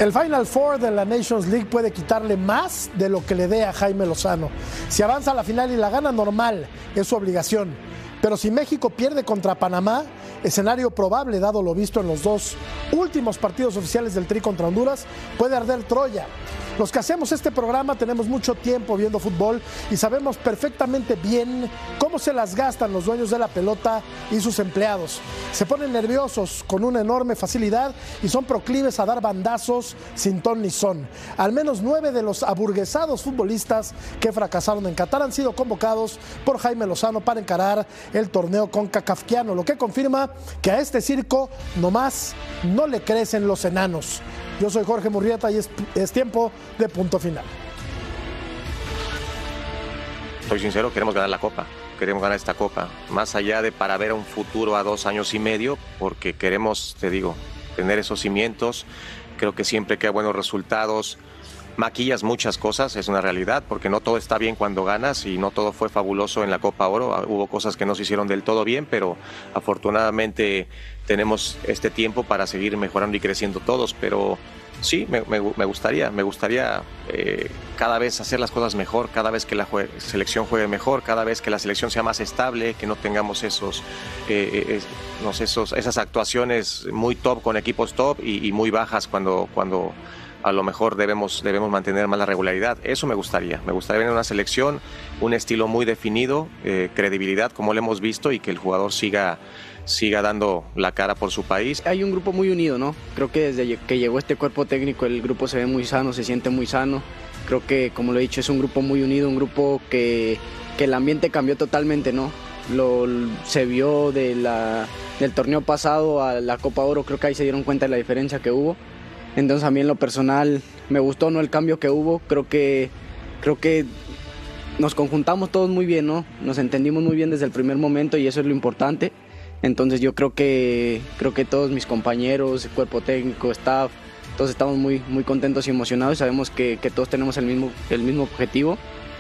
El Final Four de la Nations League puede quitarle más de lo que le dé a Jaime Lozano. Si avanza a la final y la gana, normal, es su obligación. Pero si México pierde contra Panamá, escenario probable dado lo visto en los dos últimos partidos oficiales del Tri contra Honduras, puede arder Troya. Los que hacemos este programa tenemos mucho tiempo viendo fútbol y sabemos perfectamente bien cómo se las gastan los dueños de la pelota y sus empleados. Se ponen nerviosos con una enorme facilidad y son proclives a dar bandazos sin ton ni son. Al menos 9 de los aburguesados futbolistas que fracasaron en Qatar han sido convocados por Jaime Lozano para encarar el torneo concacafquiano, lo que confirma que a este circo nomás no le crecen los enanos. Yo soy Jorge Murrieta y es tiempo de punto final. Soy sincero, queremos ganar la Copa, queremos ganar esta Copa, más allá de para ver un futuro a 2 años y medio, porque queremos, te digo, tener esos cimientos. Creo que siempre que hay buenos resultados, maquillas muchas cosas, es una realidad, porque no todo está bien cuando ganas y no todo fue fabuloso en la Copa Oro. Hubo cosas que no se hicieron del todo bien, pero afortunadamente tenemos este tiempo para seguir mejorando y creciendo todos. Pero sí, me gustaría cada vez hacer las cosas mejor, cada vez que la selección juegue mejor, cada vez que la selección sea más estable, que no tengamos esas actuaciones muy top con equipos top y muy bajas cuando a lo mejor debemos mantener más la regularidad. Eso me gustaría ver en una selección un estilo muy definido, credibilidad como lo hemos visto, y que el jugador siga dando la cara por su país. Hay un grupo muy unido, ¿no? Creo que desde que llegó este cuerpo técnico el grupo se ve muy sano, se siente muy sano. Creo que, como lo he dicho, es un grupo muy unido, un grupo que el ambiente cambió totalmente, ¿no? Se vio del torneo pasado a la Copa Oro, creo que ahí se dieron cuenta de la diferencia que hubo. Entonces a mí en lo personal me gustó, ¿no?, el cambio que hubo. Creo que nos conjuntamos todos muy bien, ¿no? Nos entendimos muy bien desde el primer momento y eso es lo importante. Entonces yo creo que todos mis compañeros, el cuerpo técnico, staff, todos estamos muy, muy contentos y emocionados y sabemos que todos tenemos el mismo objetivo.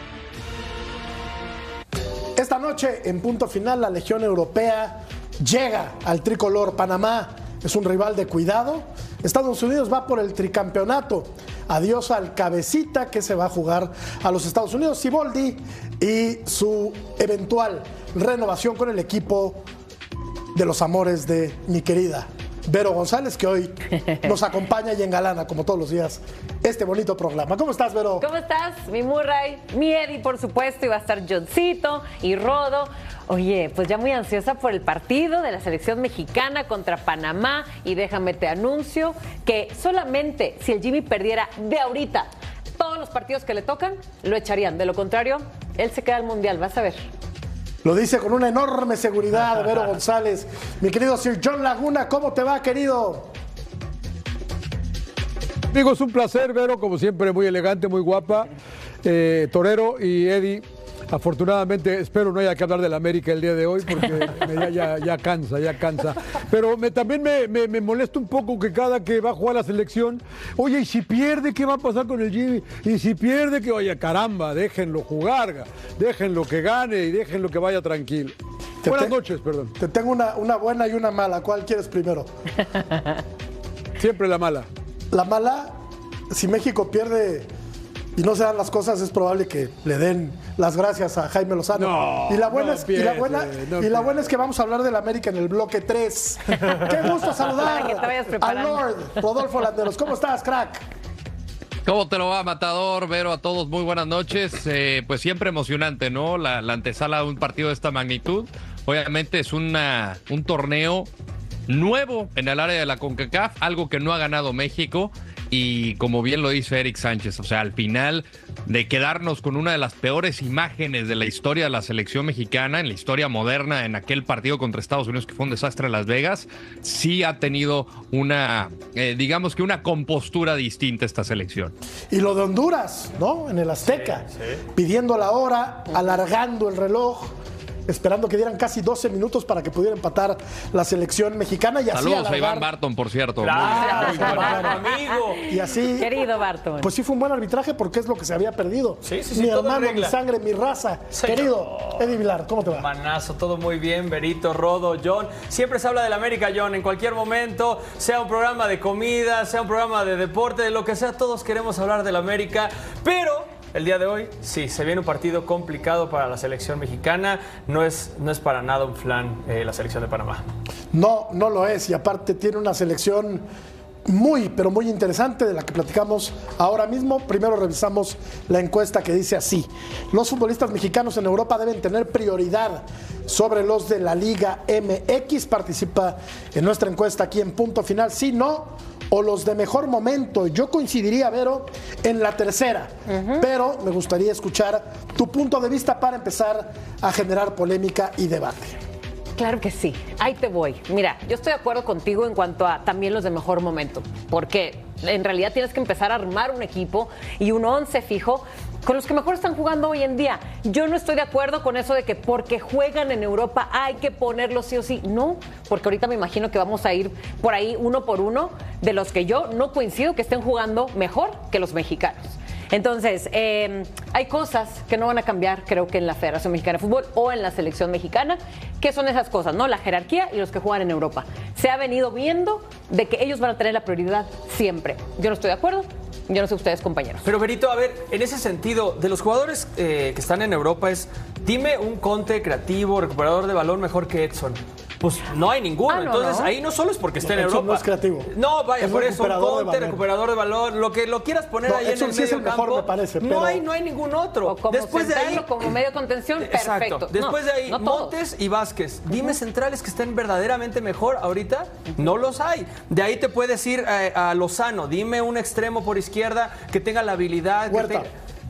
Esta noche, en punto final, la Legión Europea llega al tricolor. Panamá es un rival de cuidado. Estados Unidos va por el tricampeonato. Adiós al cabecita que se va a jugar a los Estados Unidos, Siboldi, y su eventual renovación con el equipo de los amores de mi querida Vero González, que hoy nos acompaña y engalana, como todos los días, este bonito programa. ¿Cómo estás, Vero? ¿Cómo estás? Mi Murray, mi Eddie, por supuesto, y va a estar Johncito y Rodo. Oye, pues ya muy ansiosa por el partido de la selección mexicana contra Panamá, y déjame te anuncio que solamente si el Jimmy perdiera de ahorita todos los partidos que le tocan, lo echarían. De lo contrario, él se queda al Mundial, vas a ver. Lo dice con una enorme seguridad Vero González. Mi querido Sir John Laguna, ¿cómo te va, querido? Amigo, es un placer, Vero, como siempre, muy elegante, muy guapa. Torero y Eddie, afortunadamente, espero no haya que hablar del América el día de hoy, porque ya cansa. Pero también me molesta un poco que cada que va a jugar la selección, oye, y si pierde, ¿qué va a pasar con el Jimmy? Y si pierde, que oye, caramba, déjenlo jugar, déjenlo que gane y déjenlo que vaya tranquilo. Buenas noches, perdón. Te tengo una buena y una mala. ¿Cuál quieres primero? Siempre la mala. La mala, si México pierde y no se dan las cosas, es probable que le den las gracias a Jaime Lozano. No, y la buena es que vamos a hablar del América en el bloque 3. Qué gusto saludar al Lord Rodolfo Landeros. ¿Cómo estás, crack? ¿Cómo te lo va, Matador? Vero, a todos, muy buenas noches. Pues siempre emocionante, ¿no? La antesala de un partido de esta magnitud. Obviamente es un torneo nuevo en el área de la CONCACAF, algo que no ha ganado México. Y como bien lo dice Eric Sánchez, o sea, al final de quedarnos con una de las peores imágenes de la historia de la selección mexicana, en la historia moderna, en aquel partido contra Estados Unidos que fue un desastre en Las Vegas, sí ha tenido digamos que una compostura distinta esta selección. Y lo de Honduras, ¿no? En el Azteca, sí. pidiendo la hora, alargando el reloj. esperando que dieran casi 12 minutos para que pudiera empatar la selección mexicana. Y así Saludos a Iván Barton, por cierto. Claro, Claro. amigo. Y así, Querido Barton. pues sí fue un buen arbitraje porque es lo que se había perdido. Sí, mi todo en hermano, mi regla. sangre, mi raza. Señor. Querido Eddie Vilar, ¿cómo te va? Manazo, todo muy bien, Berito, Rodo, John. Siempre se habla del América, John, en cualquier momento, sea un programa de comida, sea un programa de deporte, de lo que sea, todos queremos hablar del América, pero el día de hoy, sí, se viene un partido complicado para la selección mexicana, no es para nada un flan la selección de Panamá. No, no lo es. Y aparte tiene una selección muy, pero muy interesante de la que platicamos ahora mismo. Primero revisamos la encuesta que dice así: los futbolistas mexicanos en Europa deben tener prioridad sobre los de la Liga MX. Participa en nuestra encuesta aquí en Punto Final, sí, no, o los de mejor momento. Yo coincidiría, Vero, en la tercera, pero me gustaría escuchar tu punto de vista para empezar a generar polémica y debate. Claro que sí, ahí te voy. Mira, yo estoy de acuerdo contigo en cuanto a también los de mejor momento, porque en realidad tienes que empezar a armar un equipo y un 11 fijo con los que mejor están jugando hoy en día. Yo no estoy de acuerdo con eso de que porque juegan en Europa hay que ponerlos sí o sí. No, porque ahorita me imagino que vamos a ir por ahí uno por uno de los que yo no coincido que estén jugando mejor que los mexicanos. Entonces, hay cosas que no van a cambiar, creo que en la Federación Mexicana de Fútbol o en la selección mexicana. ¿Qué son esas cosas? ¿No? La jerarquía y los que juegan en Europa. Se ha venido viendo de que ellos van a tener la prioridad siempre. Yo no estoy de acuerdo. Yo no sé ustedes, compañeros. Pero Berito, a ver, en ese sentido, de los jugadores que están en Europa dime un Conte creativo, recuperador de balón mejor que Edson. Pues no hay ninguno. Entonces ahí no solo es porque está en Edson Europa. no es creativo. No, vaya, Es por eso, un Conte, de recuperador de balón, lo que lo quieras poner No, ahí Edson en el sí es medio el mejor, campo. me parece, no pero- hay ningún otro. O como Después de central ahí, o como medio contención, perfecto. exacto. Después de ahí, no todos. Montes y Vázquez. Dime centrales que estén verdaderamente mejor ahorita. No los hay. De ahí te puedes ir a Lozano. Dime un extremo por izquierda que tenga la habilidad. que Huerta. tenga-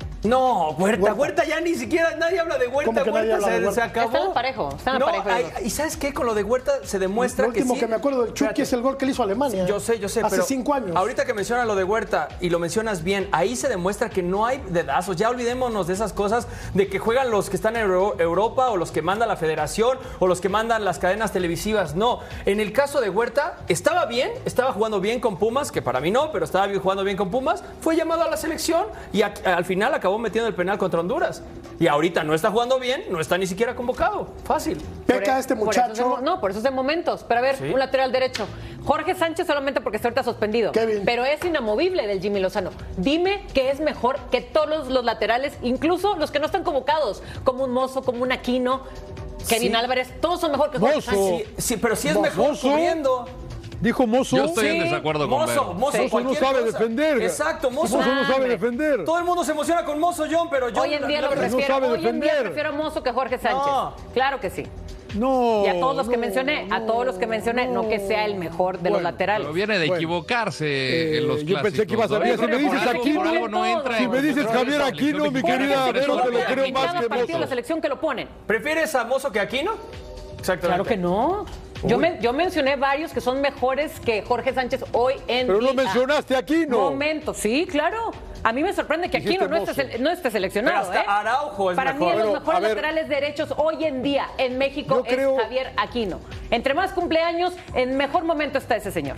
No, Huerta ya ni siquiera, nadie habla de Huerta. ¿Cómo que nadie Huerta habla de se Huerta? acabó. Están parejo, están No, parejo. y ¿sabes qué? Con lo de Huerta se demuestra Lo último sí. que me acuerdo del Chucky Espérate. es el gol que le hizo a Alemania. Yo sé, Hace pero 5 años. ahorita que mencionas lo de Huerta y lo mencionas bien, ahí se demuestra que no hay dedazos. Ya olvidémonos de esas cosas de que juegan los que están en Europa o los que manda la federación o los que mandan las cadenas televisivas. No, en el caso de Huerta estaba bien, estaba jugando bien con Pumas, que para mí no, pero estaba jugando bien con Pumas. Fue llamado a la selección y al final acabó metiendo el penal contra Honduras. Y ahorita no está jugando bien, no está ni siquiera convocado. Fácil. Peca este Por eso es muchacho. por eso es de momentos. Pero a ver, Sí. un lateral derecho. Jorge Sánchez solamente porque está ahorita suspendido. Kevin. Pero es inamovible del Jimmy Lozano. Dime que es mejor que todos los laterales, incluso los que no están convocados, como un Mozo, como un Aquino, Kevin Sí. Álvarez, todos son mejor que Jorge Mozo. Sánchez. Sí, pero sí es mejor Mozo. cubriendo. Dijo Mozo. Yo estoy en Sí, desacuerdo con Vero. Mozo, Sí. Mozo no cualquier sabe cosa. defender. Exacto, Mozo. Mozo no sabe Hombre. defender. Todo el mundo se emociona con Mozo, John, pero yo Hoy en día lo verdad, no prefiero. sabe Hoy en día defender. prefiero a Mozo que Jorge Sánchez. No. Claro que sí. No. Y a todos los que no, mencioné, a todos los que mencioné, no que sea el mejor de los Bueno, laterales. Pero viene de Bueno. equivocarse en los yo pensé que ibas a clásicos, decir, si me dices Por algo- Aquino, por algo no entra si en me dices control de Javier la Aquino, selección mi mexicana. querida Vero, te lo En creo más cada que partido de la Mozo. selección que lo ponen. ¿Prefieres a Mozo que a Aquino? Exactamente. Claro que no. Yo mencioné varios que son mejores que Jorge Sánchez hoy en Pero día. no mencionaste a Aquino. Momento, sí, claro. A mí me sorprende que Dijiste Aquino no esté seleccionado. Pero hasta Araujo es Para mejor. mí, de los Bueno, mejores a ver. laterales derechos hoy en día en México Yo creo- es Javier Aquino. Entre más cumpleaños, en mejor momento está ese señor.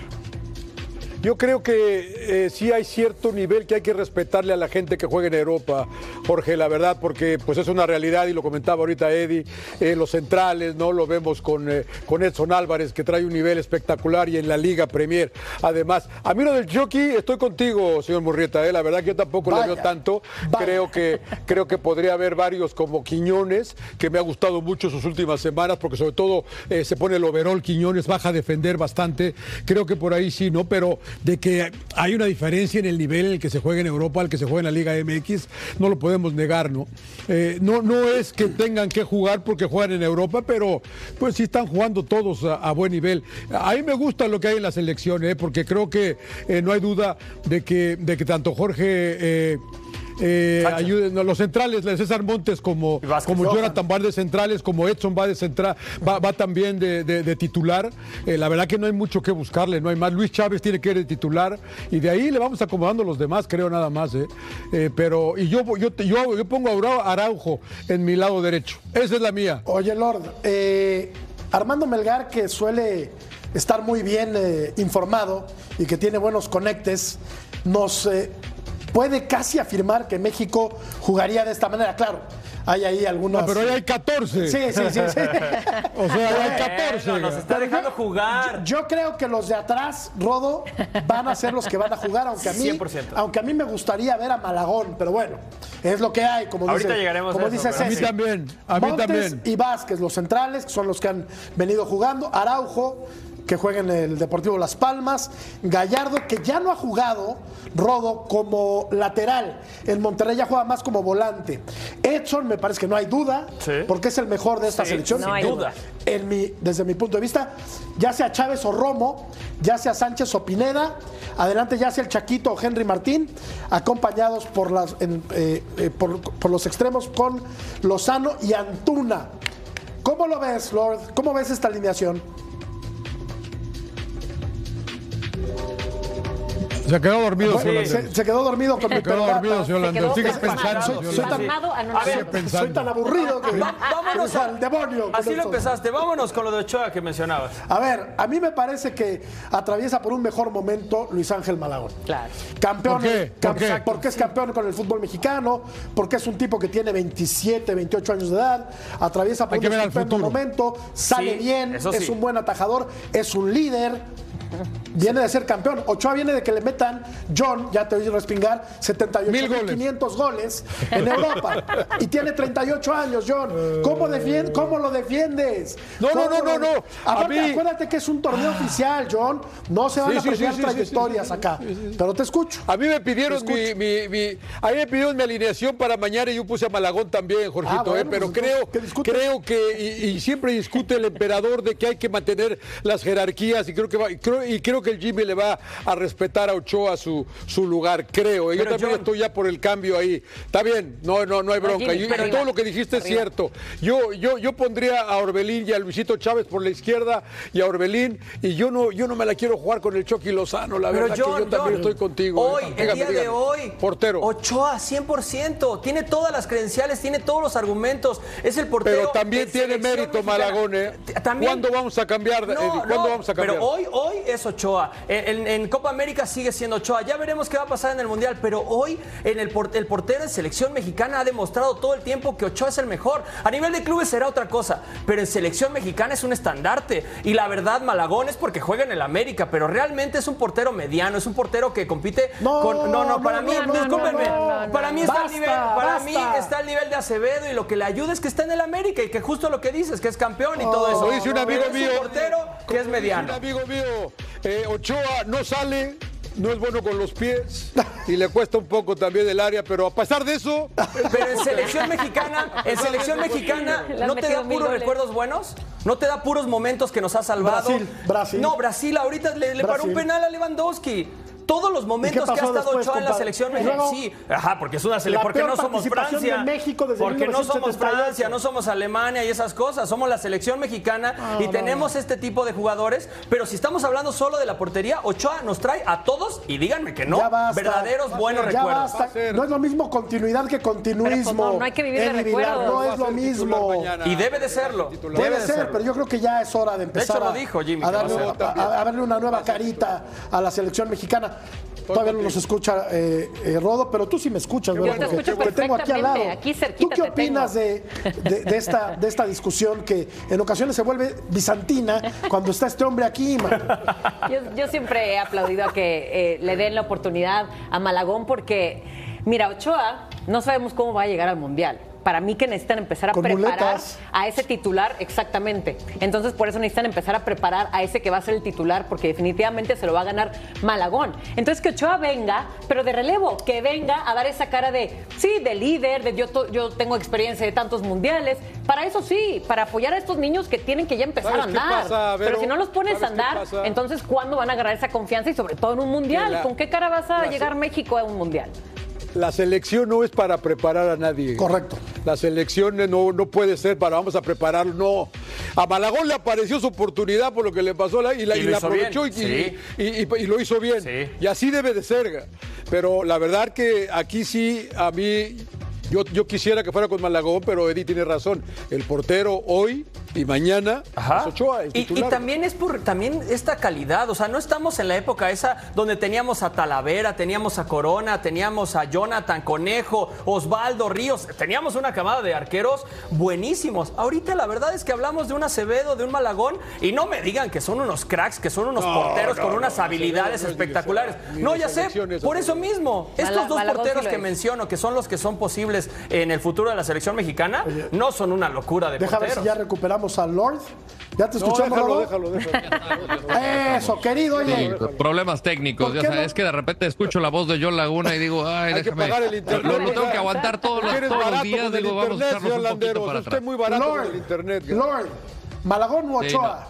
Yo creo que sí hay cierto nivel que hay que respetarle a la gente que juega en Europa, Jorge, la verdad, porque pues es una realidad y lo comentaba ahorita Eddie, los centrales, ¿no? Lo vemos con Edson Álvarez, que trae un nivel espectacular y en la Liga Premier. Además, a mí lo del Chucky, estoy contigo, señor Murrieta, la verdad que yo tampoco le Vaya, veo tanto. vaya. Creo que podría haber varios como Quiñones, que me ha gustado mucho sus últimas semanas, porque sobre todo se pone el overall Quiñones, baja a defender bastante. Creo que por ahí sí, ¿no? Pero de que hay una diferencia en el nivel en el que se juega en Europa al que se juega en la Liga MX, no lo podemos negar, ¿no? No es que tengan que jugar porque juegan en Europa, pero pues sí están jugando todos a buen nivel. A mí me gusta lo que hay en la selección, porque creo que no hay duda de que tanto Jorge ayuden, los centrales, César Montes como Jonathan va de centrales, como Edson va de central, va también de titular. La verdad que no hay mucho que buscarle, no hay más. Luis Chávez tiene que ir de titular y de ahí le vamos acomodando los demás, creo, nada más. Pero yo pongo a Araujo en mi lado derecho. Esa es la mía. Oye, Lord, Armando Melgar, que suele estar muy bien informado y que tiene buenos conectes, nos puede casi afirmar que México jugaría de esta manera. Claro, hay ahí algunas... No, pero ahí hay 14. Sí. O sea, hay 14. Nos está dejando jugar. Yo creo que los de atrás, Rodo, van a ser los que van a jugar, aunque a mí, 100%. aunque a mí me gustaría ver a Malagón, pero bueno, es lo que hay, como Ahorita dice, llegaremos como a eso, dice pero- Ceci. A mí Montes también. y Vázquez, los centrales, que son los que han venido jugando. Araujo, que juega en el Deportivo Las Palmas. Gallardo, que ya no ha jugado, Rodo, como lateral. En Monterrey ya juega más como volante. Edson, me parece que no hay duda, Sí. porque es el mejor de esta Sí, selección. no hay duda. Desde mi punto de vista, ya sea Chávez o Romo, ya sea Sánchez o Pineda, adelante ya sea el Chaquito o Henry Martín, acompañados por los extremos con Lozano y Antuna. ¿Cómo lo ves, Lord? ¿Cómo ves esta alineación? Se quedó dormido, Bueno, señor Landero. se quedó dormido con mi Se quedó dormido, señor Landero. Sigue pensando, señor Soy tan- Landero. Pasmado, A anonadado. ver, pensando. Soy tan aburrido que Vámonos al demonio. con Así lo esto. empezaste. Vámonos con lo de Ochoa que mencionabas. A ver, a mí me parece que atraviesa por un mejor momento Luis Ángel Malagón. Claro. Campeón, ¿Por qué? ¿Por qué? Porque es campeón con el fútbol mexicano, porque es un tipo que tiene 27, 28 años de edad, atraviesa por Hay que un ver al estupendo futuro. momento, sale Sí, bien, eso es sí. un buen atajador, es un líder. Viene de ser campeón. Ochoa viene de que le metan, John, ya te oí respingar, 78.500 goles en Europa. Y tiene 38 años, John. ¿Cómo lo defiendes? No. Aparte, A mí- acuérdate que es un torneo oficial, John. No se van Sí, a sí, premiar sí, sí, trayectorias sí, sí, acá. Pero te escucho. A mí me pidieron Te escucho. a mí me pidieron mi alineación para mañana y yo puse a Malagón también, Jorgito, bueno, pero pues entonces, ¿qué creo discutes? que y siempre discute el emperador de que hay que mantener las jerarquías y creo que el Jimmy le va a respetar a Ochoa su lugar, creo. Yo Pero, también John, estoy ya por el cambio ahí. Está bien, no hay bronca. Jimmy, Y arriba, todo lo que dijiste es arriba. cierto. Yo pondría a Orbelín y a Luisito Chávez por la izquierda y a Orbelín y yo no me la quiero jugar con el Chucky Lozano, la verdad que yo también estoy contigo. Hoy, el día de hoy, Portero. Ochoa, 100%. Tiene todas las credenciales, tiene todos los argumentos. Es el portero. Pero también de tiene selección mérito mexicana. Malagón, ¿eh? También. ¿Cuándo vamos a cambiar, Eddie? ¿Cuándo vamos a cambiar? Pero hoy es Ochoa. En Copa América sigue siendo Ochoa. Ya veremos qué va a pasar en el Mundial. Pero hoy el portero de selección mexicana ha demostrado todo el tiempo que Ochoa es el mejor. A nivel de clubes será otra cosa. Pero en selección mexicana es un estandarte. Y la verdad, Malagón es porque juega en el América. Pero realmente es un portero mediano. Es un portero que compite con. Para mí, discúlpenme. Para mí está al nivel. Para mí está al nivel de Acevedo. Y lo que le ayuda es que está en el América. Y que justo lo que dices, que es campeón y todo eso. Lo dice un amigo Pero mío. Es un portero que es mediano. Un amigo mío, Ochoa no sale, no es bueno con los pies y le cuesta un poco también el área, pero a pesar de eso, Pero en selección mexicana, Le han ¿no te metido da 1000 puros goles. recuerdos buenos? ¿No te da puros momentos que nos ha salvado? Brasil. No, Brasil ahorita le paró Brasil. un penal a Lewandowski. Todos los momentos que ha pasó estado después, Ochoa en la compadre? selección Y mexicana. luego, Sí, porque es una la selección. Porque peor no somos participación Francia. de México desde Porque no somos 1978. Francia, no somos Alemania y esas cosas. Somos la selección mexicana y tenemos este tipo de jugadores. Pero si estamos hablando solo de la portería, Ochoa nos trae a todos y díganme que no. Ya basta. Verdaderos buenos Ya recuerdos. basta. No es lo mismo continuidad que continuismo. Pero, pues, no hay que vivir de Eddie Vilar, recuerdos. no es va a lo ser titular mismo. mañana. Y debe de serlo. Puede ser, pero yo creo que ya es hora de empezar hecho, lo dijo Jimmy, a que va a darle, ser. a darle una nueva carita a la selección mexicana. Todavía no nos escucha Rodo, pero tú sí me escuchas, Yo ¿verdad? te escucho Te tengo aquí al lado. perfectamente, aquí cerquita ¿Tú qué te opinas de esta discusión que en ocasiones se vuelve bizantina cuando está este hombre aquí, man? Yo siempre he aplaudido a que le den la oportunidad a Malagón porque, mira, Ochoa no sabemos cómo va a llegar al Mundial. Para mí que necesitan empezar a Con preparar muletas. a ese titular, exactamente. Entonces por eso necesitan empezar a preparar a ese que va a ser el titular, porque definitivamente se lo va a ganar Malagón. Entonces que Ochoa venga, pero de relevo, que venga a dar esa cara de, sí, de líder, de yo tengo experiencia de tantos mundiales. Para eso sí, para apoyar a estos niños que tienen que ya empezar a ¿Sabes qué andar. pasa, Vero? Pero si no los pones a ¿Sabes qué andar, pasa? entonces ¿cuándo van a agarrar esa confianza y sobre todo en un mundial? Que la- ¿Con qué cara vas a la- llegar México a un mundial? la selección no es para preparar a nadie. Correcto. La selección no puede ser para vamos a prepararlo, no. A Malagón le apareció su oportunidad por lo que le pasó y la aprovechó y lo hizo bien. Sí. Y así debe de ser. Pero la verdad que aquí sí, a mí, yo quisiera que fuera con Malagón, pero Eddie tiene razón. El portero hoy y mañana es Ochoa, el titular. Y también es por esta calidad, o sea, no estamos en la época esa donde teníamos a Talavera, teníamos a Corona, teníamos a Jonathan Conejo, Osvaldo Ríos, teníamos una camada de arqueros buenísimos. Ahorita la verdad es que hablamos de un Acevedo, de un Malagón, y no me digan que son unos cracks, que son unos porteros con unas habilidades espectaculares. No, ya sé, por eso mismo, estos dos porteros que menciono, que son los que son posibles en el futuro de la selección mexicana, no son una locura de Déjame ver porteros. si ya recuperamos a Lord. ¿Ya te escuchamos? Déjalo. Eso, querido. Oye. Sí, problemas técnicos, ya sabes, es que de repente escucho la voz de John Laguna y digo, ay, Hay déjame. que pagar el internet. Lo tengo que aguantar todos los días, digo, vamos a echarnos un poquito para Usted atrás. muy barato con el Lord, internet. Lord, Malagón o Sí, Ochoa.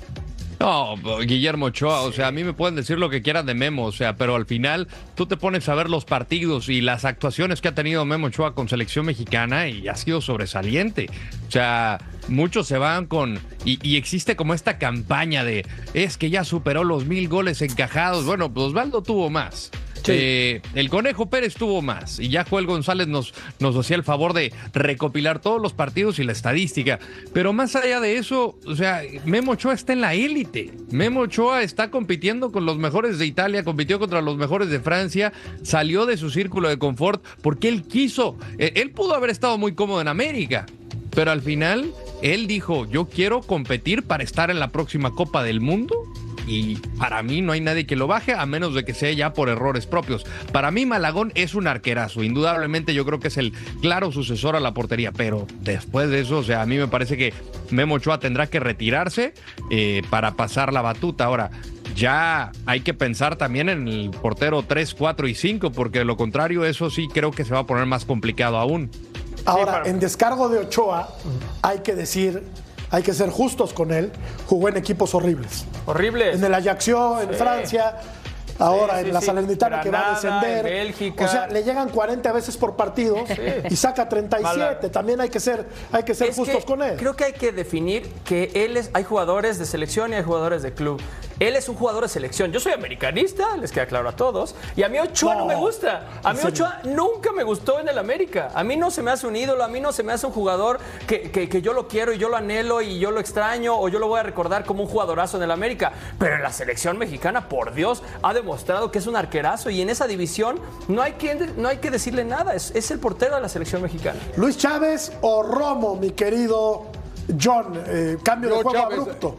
No, Guillermo Ochoa, o sea, a mí me pueden decir lo que quieran de Memo, o sea, pero al final tú te pones a ver los partidos y las actuaciones que ha tenido Memo Ochoa con selección mexicana y ha sido sobresaliente. O sea, muchos se van con... Y existe como esta campaña de, es que ya superó los 1000 goles encajados. Bueno, pues Osvaldo tuvo más. Sí. El Conejo Pérez tuvo más y ya Joel González nos hacía el favor de recopilar todos los partidos y la estadística, pero más allá de eso, o sea, Memo Ochoa está en la élite. Memo Ochoa está compitiendo con los mejores de Italia, compitió contra los mejores de Francia, salió de su círculo de confort porque él quiso. Él pudo haber estado muy cómodo en América, pero al final él dijo, yo quiero competir para estar en la próxima Copa del Mundo. Y para mí no hay nadie que lo baje, a menos de que sea ya por errores propios. Para mí Malagón es un arquerazo, indudablemente yo creo que es el claro sucesor a la portería, pero después de eso, o sea, a mí me parece que Memo Ochoa tendrá que retirarse para pasar la batuta. Ahora, ya hay que pensar también en el portero 3, 4 y 5, porque de lo contrario, eso sí creo que se va a poner más complicado aún. Ahora, en descargo de Ochoa, hay que decir... Hay que ser justos con él. Jugó en equipos horribles. Horribles. En el Ajaccio, en Francia, ahora en la Salernitana que va a Granada, descender. en Bélgica. O sea, le llegan 40 veces por partido y saca 37. También hay que ser justos con él. Creo que hay que definir que hay jugadores de selección y hay jugadores de club. Él es un jugador de selección. Yo soy americanista, les queda claro a todos. Y a mí Ochoa no me gusta. A mí Ochoa nunca me gustó en el América. A mí no se me hace un ídolo, a mí no se me hace un jugador que yo lo quiero y yo lo anhelo y yo lo extraño o yo lo voy a recordar como un jugadorazo en el América. Pero en la selección mexicana, por Dios, ha demostrado que es un arquerazo y en esa división no hay que decirle nada. Es el portero de la selección mexicana. Luis Chávez o Romo, mi querido John. Cambio de juego Chávez, abrupto.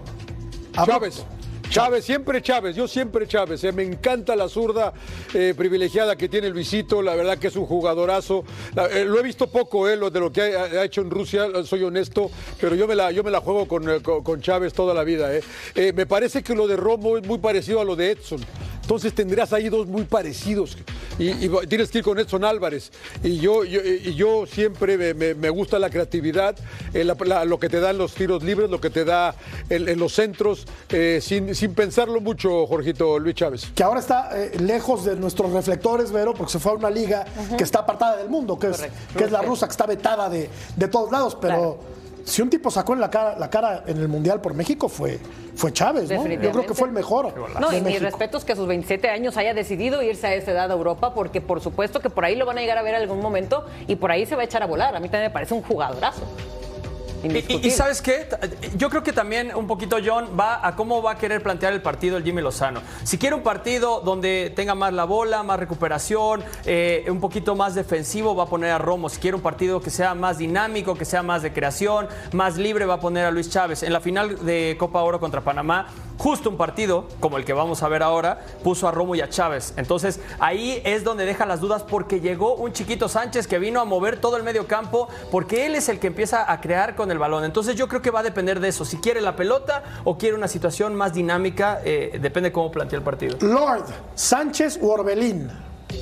Chávez, siempre Chávez, yo siempre Chávez. Me encanta la zurda privilegiada que tiene Luisito, la verdad que es un jugadorazo. Lo he visto poco, de lo que ha hecho en Rusia, soy honesto, pero yo me la juego con Chávez toda la vida. Me parece que lo de Romo es muy parecido a lo de Edson. Entonces tendrás ahí dos muy parecidos y tienes que ir con Edson Álvarez. Y yo siempre me gusta la creatividad, lo que te dan los tiros libres, lo que te da en los centros, sin pensarlo mucho, Jorgito, Luis Chávez. Que ahora está lejos de nuestros reflectores, Vero, porque se fue a una liga que está apartada del mundo, que es la rusa, que está vetada de todos lados, pero... Claro. Si un tipo sacó en la cara en el Mundial por México fue Chávez, ¿no? Yo creo que fue el mejor. No, y mis respetos que a sus 27 años haya decidido irse a esa edad a Europa, porque por supuesto que por ahí lo van a llegar a ver en algún momento y por ahí se va a echar a volar. A mí también me parece un jugadorazo. Y ¿sabes qué? Yo creo que también un poquito John va a cómo va a querer plantear el partido el Jimmy Lozano. Si quiere un partido donde tenga más la bola, más recuperación, un poquito más defensivo, va a poner a Romo. Si quiere un partido que sea más dinámico, que sea más de creación, más libre, va a poner a Luis Chávez. En la final de Copa Oro contra Panamá, justo un partido como el que vamos a ver ahora, puso a Romo y a Chávez. Entonces ahí es donde deja las dudas, porque llegó un Chiquito Sánchez que vino a mover todo el medio campo, porque él es el que empieza a crear con el balón. Entonces yo creo que va a depender de eso, si quiere la pelota o quiere una situación más dinámica, depende cómo plantea el partido. Lord, ¿Sánchez o Orbelín?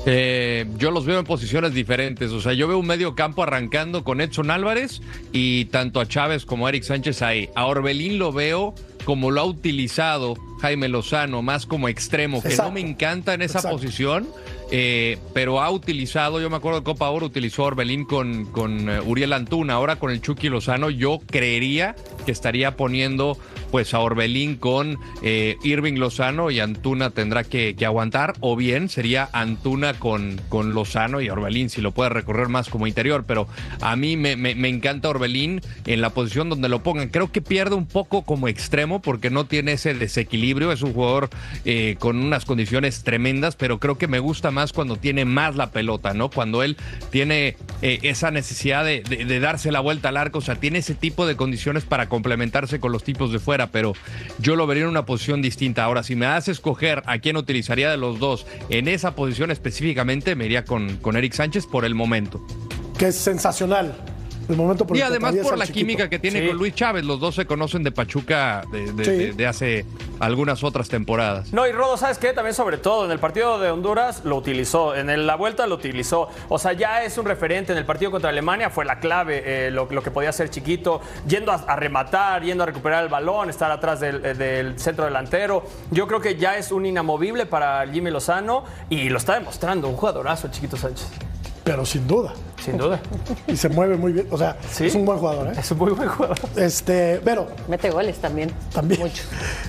Yo los veo en posiciones diferentes. O sea, yo veo un medio campo arrancando con Edson Álvarez y tanto a Chávez como a Eric Sánchez ahí. A Orbelín lo veo como lo ha utilizado Jaime Lozano, más como extremo, que no me encanta en esa posición. Pero ha utilizado, yo me acuerdo de Copa Oro, utilizó a Orbelín con Uriel Antuna. Ahora con el Chucky Lozano yo creería que estaría poniendo pues a Orbelín con Irving Lozano, y Antuna tendrá que aguantar, o bien sería Antuna con Lozano y Orbelín si lo puede recorrer más como interior. Pero a mí me encanta Orbelín en la posición donde lo pongan. Creo que pierde un poco como extremo porque no tiene ese desequilibrio. Es un jugador con unas condiciones tremendas, pero creo que me gusta más cuando tiene más la pelota, ¿no? Cuando él tiene esa necesidad de darse la vuelta al arco. O sea, tiene ese tipo de condiciones para complementarse con los tipos de fuera, pero yo lo vería en una posición distinta. Ahora, si me das escoger a quién utilizaría de los dos en esa posición específicamente, me iría con Eric Sánchez por el momento. Que es sensacional. El momento por y el que además por la chiquito. química que tiene con Luis Chávez. Los dos se conocen de Pachuca de hace algunas otras temporadas. No, y Rodo, ¿sabes qué? También, sobre todo en el partido de Honduras lo utilizó, en la vuelta lo utilizó. O sea, ya es un referente. En el partido contra Alemania fue la clave, lo que podía hacer Chiquito, yendo a rematar, yendo a recuperar el balón, estar atrás del centro delantero. Yo creo que ya es un inamovible para Jimmy Lozano y lo está demostrando. Un jugadorazo el Chiquito Sánchez. Pero sin duda. Sin duda. Y se mueve muy bien. O sea, ¿sí? Es un buen jugador, ¿eh? Es un muy buen jugador. Pero mete goles también. Muchos.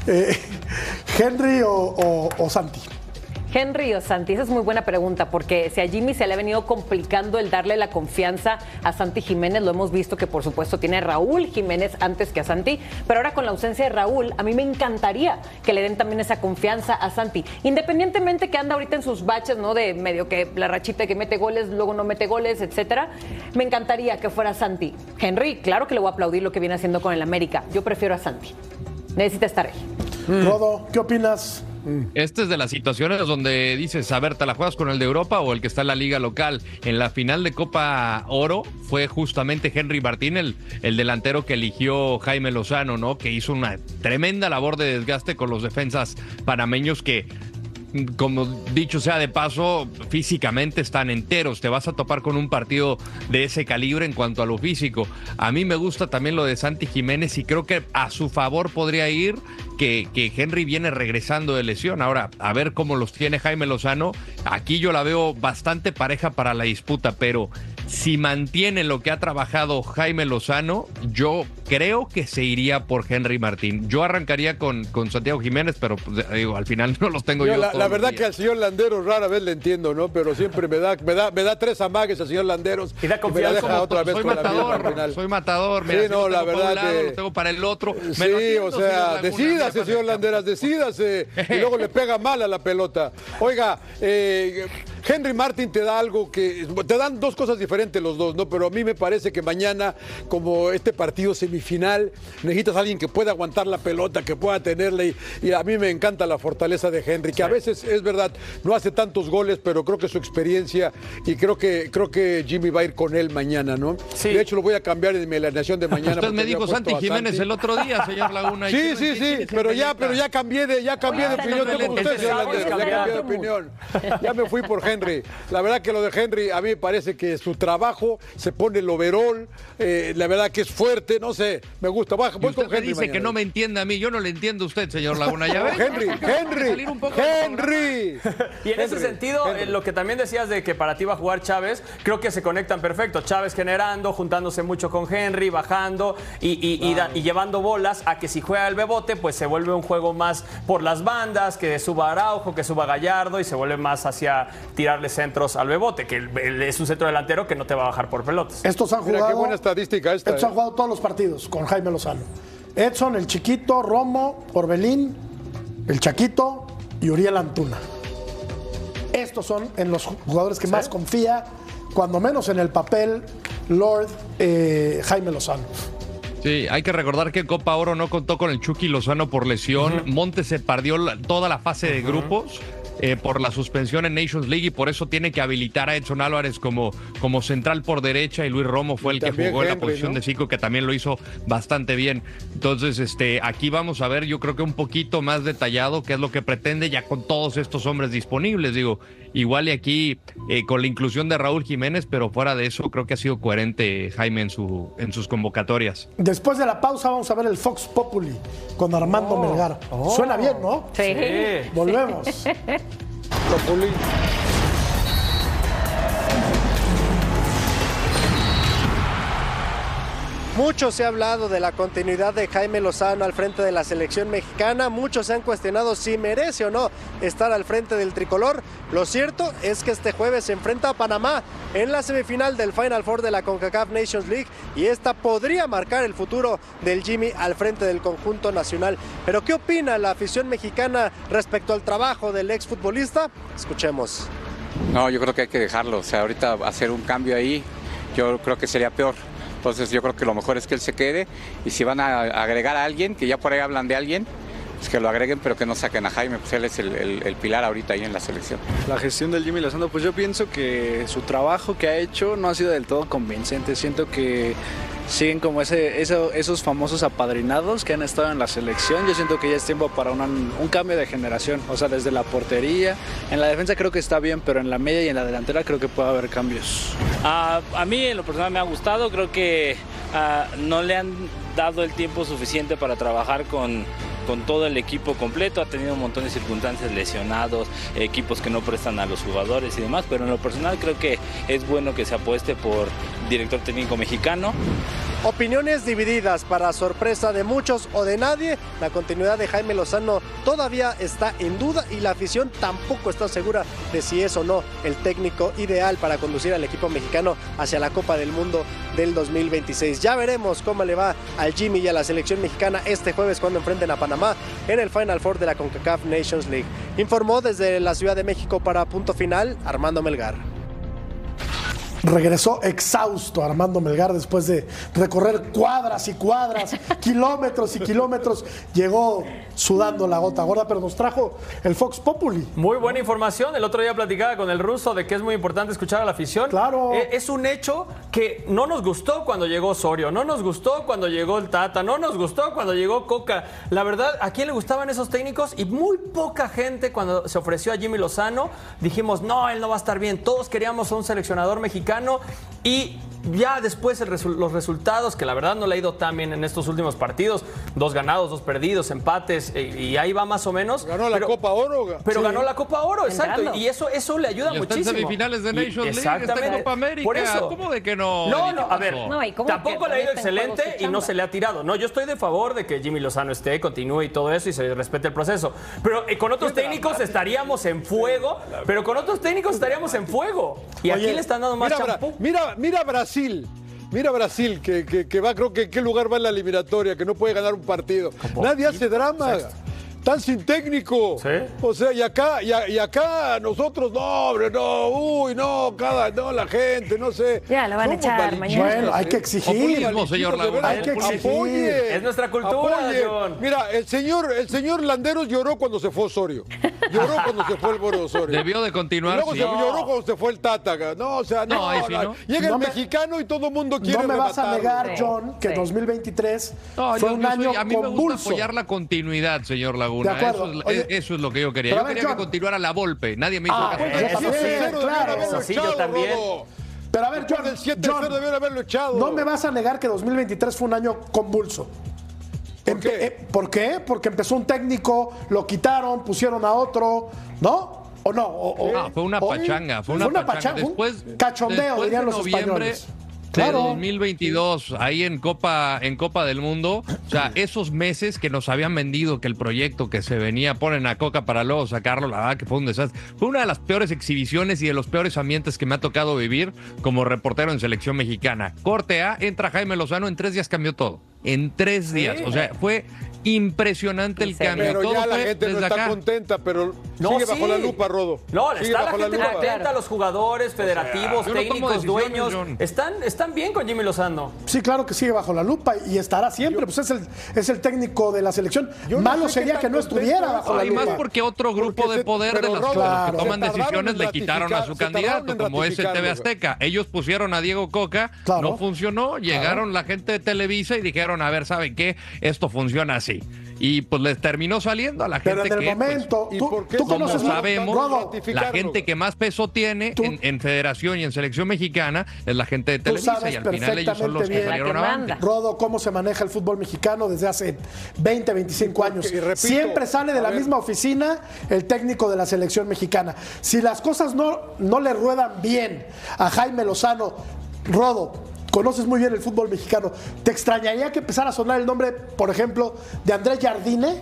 ¿Henry o Santi? Henry o Santi, esa es muy buena pregunta, porque si a Jimmy se le ha venido complicando el darle la confianza a Santi Jiménez, lo hemos visto que por supuesto tiene a Raúl Jiménez antes que a Santi, pero ahora con la ausencia de Raúl, a mí me encantaría que le den también esa confianza a Santi, independientemente que anda ahorita en sus baches, ¿no? De medio que la rachita que mete goles, luego no mete goles, etcétera. Me encantaría que fuera Santi. Henry, claro que le voy a aplaudir lo que viene haciendo con el América. Yo prefiero a Santi. Necesita estar ahí. Rodo, ¿qué opinas? Este es de las situaciones donde dices, a ver, ¿te la juegas con el de Europa o el que está en la liga local? En la final de Copa Oro fue justamente Henry Martín, el delantero que eligió Jaime Lozano, ¿no? Que hizo una tremenda labor de desgaste con los defensas panameños que, como dicho sea de paso, físicamente están enteros. Te vas a topar con un partido de ese calibre en cuanto a lo físico. A mí me gusta también lo de Santi Jiménez y creo que a su favor podría ir que Henry viene regresando de lesión. Ahora, a ver cómo los tiene Jaime Lozano. Aquí yo la veo bastante pareja para la disputa, pero si mantiene lo que ha trabajado Jaime Lozano, yo creo que se iría por Henry Martín. Yo arrancaría con Santiago Jiménez, pero pues, digo, al final no los tengo yo. La verdad que al señor Landeros rara vez le entiendo, ¿no? Pero siempre me da tres amagues al señor Landeros y da confianza. Y me la deja otra vez soy con matador, la final. soy matador. Mira, sí, no, la verdad lado, lo tengo para el otro. Sí, o sea, decídase, señor Landeras, decídase. Y luego le pega mal a la pelota. Oiga, Henry Martín te da algo que... Te dan dos cosas diferentes los dos, ¿no? Pero a mí me parece que mañana, como este partido semifinal, necesitas a alguien que pueda aguantar la pelota, que pueda tenerla. Y a mí me encanta la fortaleza de Henry, que a veces, es verdad, no hace tantos goles, pero creo que su experiencia, y creo que Jimmy va a ir con él mañana, ¿no? Sí. De hecho, lo voy a cambiar en mi alineación de mañana. Usted me dijo Santi Jiménez el otro día, señor Laguna. Sí, pero ya cambié de opinión como usted, señor Landeros. Ya cambié de opinión. Ya me fui por Henry. La verdad que lo de Henry, a mí me parece que su trabajo, se pone el overall, la verdad que es fuerte, no sé, me gusta. Voy usted con Henry dice mañana. Que no me entiende a mí, yo no le entiendo a usted, señor Laguna. ¿Ya ve? Henry. Y en ese sentido, lo que también decías de que para ti va a jugar Chávez, creo que se conectan perfecto. Chávez generando, juntándose mucho con Henry, bajando y llevando bolas a que si juega el Bebote, pues se vuelve un juego más por las bandas, que suba Araujo, que suba Gallardo y se vuelve más hacia tirarle centros al Bebote, que es un centro delantero que no te va a bajar por pelotas. Estos han jugado. Mira, qué buena estadística esta. Estos han jugado todos los partidos con Jaime Lozano. Edson, el Chiquito, Romo, Orbelín, el Chaquito y Uriel Antuna. Estos son en los jugadores que más confía, cuando menos en el papel, Lord Jaime Lozano. Sí, hay que recordar que Copa Oro no contó con el Chucky Lozano por lesión. Montes se perdió toda la fase de grupos. por la suspensión en Nations League y por eso tiene que habilitar a Edson Álvarez como central por derecha y Luis Romo fue el que jugó en la posición de 5, que también lo hizo bastante bien. Entonces, aquí vamos a ver, yo creo que un poquito más detallado qué es lo que pretende ya con todos estos hombres disponibles. Digo, igual y aquí con la inclusión de Raúl Jiménez, pero fuera de eso creo que ha sido coherente Jaime en sus convocatorias. Después de la pausa vamos a ver el Fox Populi con Armando Melgar. Suena bien, ¿no? Sí. Volvemos. Populi. Mucho se ha hablado de la continuidad de Jaime Lozano al frente de la selección mexicana. Muchos se han cuestionado si merece o no estar al frente del tricolor. Lo cierto es que este jueves se enfrenta a Panamá en la semifinal del Final Four de la CONCACAF Nations League y esta podría marcar el futuro del Jimmy al frente del conjunto nacional. Pero ¿qué opina la afición mexicana respecto al trabajo del exfutbolista? Escuchemos. No, yo creo que hay que dejarlo. O sea, ahorita hacer un cambio ahí, yo creo que sería peor. Entonces yo creo que lo mejor es que él se quede y si van a agregar a alguien, que ya por ahí hablan de alguien, pues que lo agreguen pero que no saquen a Jaime, pues él es el pilar ahorita ahí en la selección. La gestión del Jimmy Lozano, pues yo pienso que su trabajo que ha hecho no ha sido del todo convincente. Siento que siguen como esos famosos apadrinados que han estado en la selección. Yo siento que ya es tiempo para un cambio de generación, o sea, desde la portería. En la defensa creo que está bien, pero en la media y en la delantera creo que puede haber cambios. A mí en lo personal me ha gustado, creo que no le han dado el tiempo suficiente para trabajar con todo el equipo completo. Ha tenido un montón de circunstancias, lesionados, equipos que no prestan a los jugadores y demás, pero en lo personal creo que es bueno que se apueste por director técnico mexicano. Opiniones divididas. Para sorpresa de muchos o de nadie, la continuidad de Jaime Lozano todavía está en duda y la afición tampoco está segura de si es o no el técnico ideal para conducir al equipo mexicano hacia la Copa del Mundo del 2026. Ya veremos cómo le va al Jimmy y a la selección mexicana este jueves cuando enfrenten a Panamá en el Final Four de la CONCACAF Nations League. Informó desde la Ciudad de México para Punto Final, Armando Melgar. Regresó exhausto Armando Melgar después de recorrer cuadras y cuadras, kilómetros y kilómetros. Llegó sudando la gota gorda, pero nos trajo el Fox Populi. Muy buena información. El otro día platicaba con el ruso de que es muy importante escuchar a la afición. Claro. Es un hecho que no nos gustó cuando llegó Osorio, no nos gustó cuando llegó el Tata, no nos gustó cuando llegó Coca. La verdad, ¿a quién le gustaban esos técnicos? Y muy poca gente cuando se ofreció a Jimmy Lozano, dijimos, no, él no va a estar bien. Todos queríamos a un seleccionador mexicano y ya después los resultados, que la verdad no le ha ido tan bien en estos últimos partidos, 2 ganados, 2 perdidos, empates, y ahí va más o menos. Ganó la Copa Oro. Pero sí, ganó la Copa Oro, exacto. Entrando. Y eso le ayuda muchísimo. Está en semifinales de Nations League, está en Copa América. Por eso. ¿Cómo de que no? No, ¿Qué a ver, pasó? No, ¿y cómo tampoco que le ha ido está en juego excelente su y no chamba? se le ha tirado. No, yo estoy de favor de que Jimmy Lozano esté, continúe y todo eso y se respete el proceso. Pero con otros técnicos estaríamos en fuego, pero con otros técnicos estaríamos en fuego. Y aquí le están dando más champú. Mira Brasil. Mira Brasil, que va, creo que en qué lugar va en la eliminatoria, que no puede ganar un partido. Nadie hace drama. Están sin técnico. ¿Sí? O sea, y acá nosotros, no, hombre, no, no, la gente, no sé. Ya, lo van a Somos echar malinchistas, mañana. Bueno, hay que exigir. Populismo, señor Laguna. Hay que exigir. Apoye. Es nuestra cultura, Apoye. John. Mira, el señor Landeros lloró cuando se fue Osorio. Lloró cuando se fue el Boro Osorio. Debió de Y continuar, luego sí. se lloró cuando se fue el Tata. No, o sea, No, ahí sí, ¿no? Llega No el me- mexicano y todo el mundo quiere No me vas a rematarlo. negar, John, que Sí. 2023 No, fue yo un año a mí me gusta convulso. apoyar la continuidad, señor Laguna. De acuerdo. Eso es lo que yo quería. Pero Yo a ver, quería John. que continuara la Volpe. Nadie me hizo caso. pues, El Eso sí, 7-0 debieron claro. haberlo Eso sí, yo echado, también. Rodo. Pero a ver, Después John, del 7-0 debieron haberlo echado. no me vas a negar que 2023 fue un año convulso. ¿Por qué? ¿Por qué? Porque empezó un técnico, lo quitaron, pusieron a otro, ¿no? ¿O no? No, fue una pachanga. Fue una pachanga. Después, cachondeo, después dirían de los noviembre españoles. de Claro. 2022, ahí en Copa del Mundo, o sea, esos meses que nos habían vendido que el proyecto que se venía, ponen a Coca para luego sacarlo, la verdad que fue un desastre. Fue una de las peores exhibiciones y de los peores ambientes que me ha tocado vivir como reportero en selección mexicana. Corte A, entra Jaime Lozano, en 3 días cambió todo. en 3 días. O sea, fue impresionante el cambio. Pero todo ya la fue gente no desde está acá. contenta, pero sigue bajo la lupa, Rodo. No, Sigue está la bajo gente lupa. contenta, los jugadores, federativos, yo no tomo técnicos, decisiones, dueños. John. Están bien con Jimmy Lozano. Sí, claro que sigue bajo la lupa y estará siempre. Pues es el técnico de la selección. Yo no Malo sé qué sería tan que no contento estuviera es. bajo la Y lupa. más porque otro grupo Porque de poder de pero, los Rodo, claro, que toman se tardaron decisiones en le quitaron a su ratificar, se tardaron candidato, en como es el TV ratificarlo, Azteca. Ellos pusieron a Diego Coca, Claro. no funcionó, llegaron la gente de Televisa y dijeron, a ver, ¿saben qué? Esto funciona así. Y pues les terminó saliendo a la gente Pero en el que, momento, ¿y tú, por qué tú como conoces sabemos, Rodo, la gente que más peso tiene en federación y en selección mexicana es la gente de Televisa sabes y al final ellos son los que perfectamente salieron bien. avante. Rodo, cómo se maneja el fútbol mexicano desde hace 20, 25 años. y repito, Siempre sale de la misma oficina el técnico de la selección mexicana. Si las cosas no le ruedan bien a Jaime Lozano, Rodo, conoces muy bien el fútbol mexicano, ¿te extrañaría que empezara a sonar el nombre, por ejemplo, de Andrés Jardine?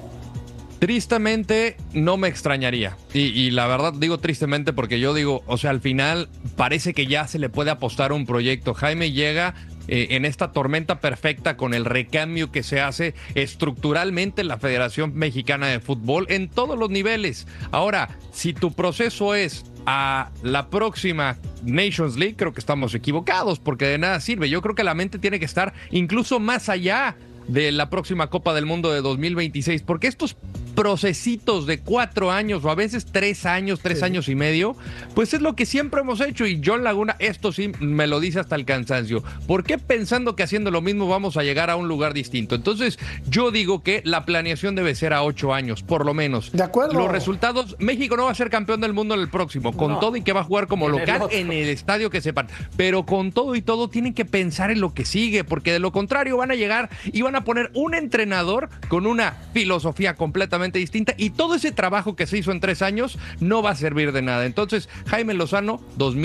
Tristemente no me extrañaría. Y la verdad digo tristemente porque yo digo, o sea, al final parece que ya se le puede apostar a un proyecto. Jaime llega en esta tormenta perfecta con el recambio que se hace estructuralmente en la Federación Mexicana de Fútbol en todos los niveles. Ahora, si tu proceso es a la próxima Nations League, creo que estamos equivocados porque de nada sirve. Yo creo que la mente tiene que estar incluso más allá de la próxima Copa del Mundo de 2026, porque estos procesitos de 4 años o a veces 3 años, 3 años y medio, pues es lo que siempre hemos hecho. Y John Laguna, esto sí me lo dice hasta el cansancio. ¿Por qué pensando que haciendo lo mismo vamos a llegar a un lugar distinto? Entonces yo digo que la planeación debe ser a 8 años, por lo menos. De acuerdo. Los resultados, México no va a ser campeón del mundo en el próximo, con todo y que va a jugar como local en el estadio que sepan, pero con todo y todo tienen que pensar en lo que sigue, porque de lo contrario van a llegar y van a poner un entrenador con una filosofía completamente distinta y todo ese trabajo que se hizo en 3 años no va a servir de nada. Entonces, Jaime Lozano,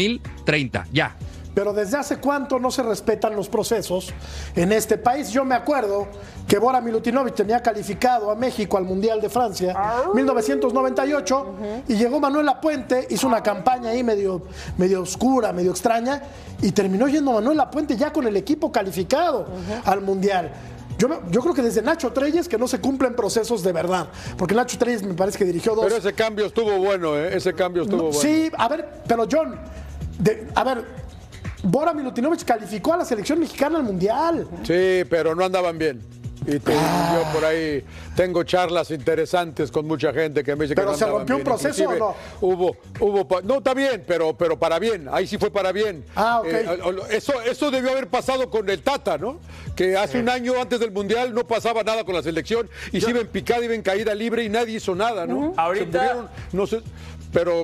2030, ya. Pero ¿desde hace cuánto no se respetan los procesos en este país? Yo me acuerdo que Bora Milutinovic tenía calificado a México al Mundial de Francia 1998 y llegó Manuel Lapuente, hizo una campaña ahí medio oscura, medio extraña y terminó yendo Manuel Lapuente ya con el equipo calificado al Mundial. Yo creo que desde Nacho Treyes que no se cumplen procesos de verdad, porque Nacho Treyes me parece que dirigió 2. Pero ese cambio estuvo bueno, ¿eh? Ese cambio estuvo bueno. Sí, a ver, pero John, Bora Milutinovic calificó a la selección mexicana al Mundial. Sí, pero no andaban bien. Y yo por ahí tengo charlas interesantes con mucha gente que me dice que no andaban bien. ¿Pero se rompió un proceso o no? No, está bien, pero para bien. Ahí sí fue para bien. Ah, ok. Eso debió haber pasado con el Tata, ¿no? Que hace un año antes del Mundial no pasaba nada con la selección y se iba en picada, iba en caída libre y nadie hizo nada, ¿no? Ahorita... no sé... Pero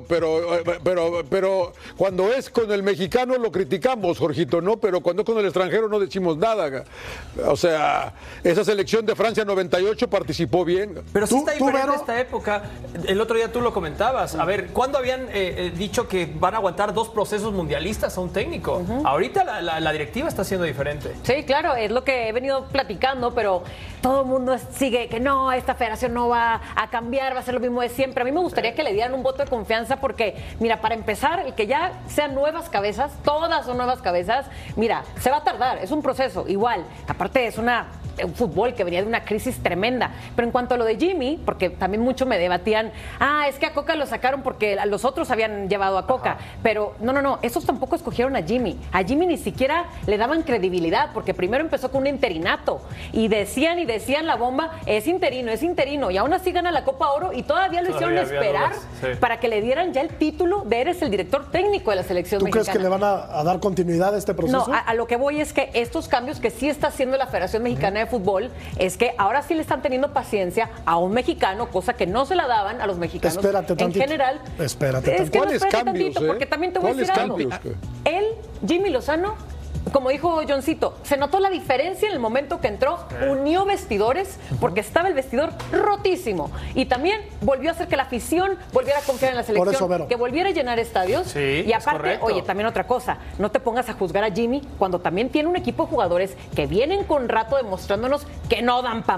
cuando es con el mexicano lo criticamos, Jorgito, ¿no? Pero cuando es con el extranjero no decimos nada. O sea, esa selección de Francia 98 participó bien. Pero sí está diferente esta época. El otro día tú lo comentabas. A ver, ¿cuándo habían dicho que van a aguantar 2 procesos mundialistas a un técnico? Ahorita la directiva está siendo diferente. Sí, claro, es lo que he venido platicando, pero todo el mundo sigue que no, esta federación no va a cambiar, va a ser lo mismo de siempre. A mí me gustaría que le dieran un voto de confianza porque, mira, para empezar, el que ya sean nuevas cabezas, todas son nuevas cabezas, mira, se va a tardar, es un proceso, igual, aparte es un fútbol que venía de una crisis tremenda, pero en cuanto a lo de Jimmy, porque también mucho me debatían, es que a Coca lo sacaron porque a los otros habían llevado a Coca, pero no, esos tampoco escogieron a Jimmy ni siquiera le daban credibilidad, porque primero empezó con un interinato, y decían la bomba, es interino, y aún así gana la Copa Oro, y todavía lo hicieron esperar para que le dieran ya el título de eres el director técnico de la selección mexicana. ¿Tú crees que le van a dar continuidad a este proceso? No, a lo que voy es que estos cambios que sí está haciendo la Federación Mexicana de Fútbol es que ahora sí le están teniendo paciencia a un mexicano, cosa que no se la daban a los mexicanos en general. Espérate tantito. ¿Cuáles cambios? Porque también te voy a decir algo. Él, Jimmy Lozano, como dijo Johncito, se notó la diferencia en el momento que entró, unió vestidores, porque estaba el vestidor rotísimo. Y también volvió a hacer que la afición volviera a confiar en la selección, que volviera a llenar estadios. Sí, y aparte, oye, también otra cosa, no te pongas a juzgar a Jimmy cuando también tiene un equipo de jugadores que vienen con rato demostrándonos que no dan pa' más.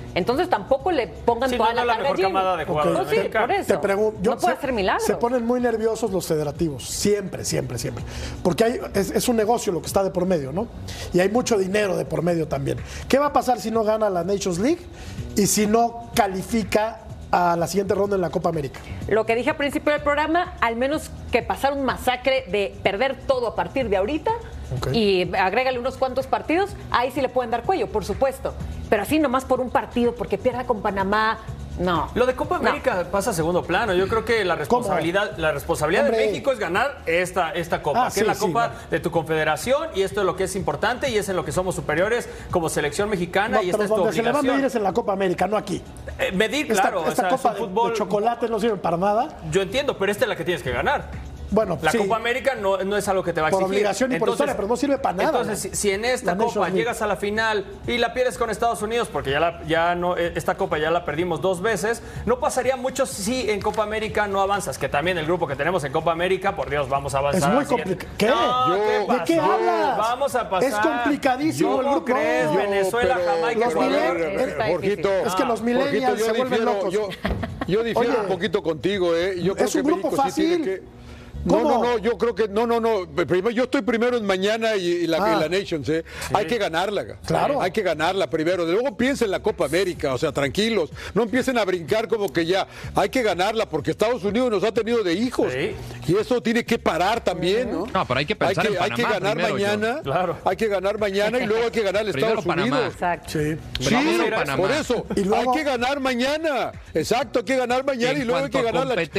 Entonces tampoco le pongan toda la carga a Jimmy. Camada de jugadores. Pues sí, por eso. Te pregunto, no puede hacer milagros. Se ponen muy nerviosos los federativos, siempre. Porque es un negocio lo que está de por medio, ¿no? Y hay mucho dinero de por medio también. ¿Qué va a pasar si no gana la Nations League y si no califica a la siguiente ronda en la Copa América? Lo que dije al principio del programa, al menos que pasar un masacre de perder todo a partir de ahorita y agrégale unos cuantos partidos, ahí sí le pueden dar cuello, por supuesto. Pero así nomás por un partido, porque pierda con Panamá, no. Lo de Copa América pasa a segundo plano. Yo creo que la responsabilidad de México es ganar esta Copa, que es la Copa de tu confederación, y esto es lo que es importante y es en lo que somos superiores como selección mexicana, y esta es tu obligación. Pero donde se le va a medir es en la Copa América, no aquí. Medir, claro. Esta Copa de chocolate no sirve para nada. Yo entiendo, pero esta es la que tienes que ganar. Bueno, la Copa América no es algo que te va a exigir. Por obligación y por historia, pero no sirve para nada. Entonces, si en esta Copa llegas a la final y la pierdes con Estados Unidos, porque esta Copa ya la perdimos 2 veces, no pasaría mucho si en Copa América no avanzas, que también el grupo que tenemos en Copa América, por Dios, vamos a avanzar. Es muy complicado. ¿Qué? No, ¿De qué hablas? Vamos a pasar. Es complicadísimo el grupo. ¿Crees? Venezuela, Jamaica, Ecuador. Jorgito, es que los millennials se vuelven locos. Yo difiero un poquito contigo, Yo creo es un grupo fácil. No, yo creo que no. Primero, yo estoy primero en mañana y la Nations, Sí. Hay que ganarla. Claro. Hay que ganarla primero. Luego piensen en la Copa América, o sea, tranquilos. No empiecen a brincar como que ya. Hay que ganarla porque Estados Unidos nos ha tenido de hijos. Sí. Y eso tiene que parar también, ¿no? No, pero hay que pensar en Panamá. Hay que ganar primero, mañana. Claro. Hay que ganar mañana y luego hay que ganar a Estados Unidos. Exacto. Sí, por eso. Y luego, hay que ganar mañana. Exacto, hay que ganar mañana y luego hay que ganarla. Hay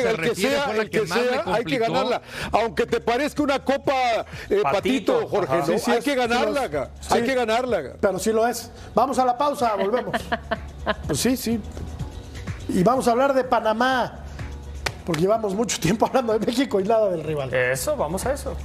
que ganarla. Aunque te parezca una copa patito, Jorge, sí, hay que ganarla. Hay que ganarla. Pero sí lo es. Vamos a la pausa, volvemos. Pues sí. Y vamos a hablar de Panamá, porque llevamos mucho tiempo hablando de México y nada del rival. Eso, vamos a eso.